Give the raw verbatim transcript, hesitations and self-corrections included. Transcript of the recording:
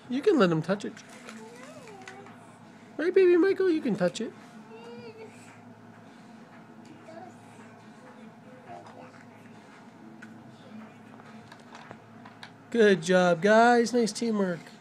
You can let him touch it. Right, baby Michael? You can touch it. Good job, guys. Nice teamwork.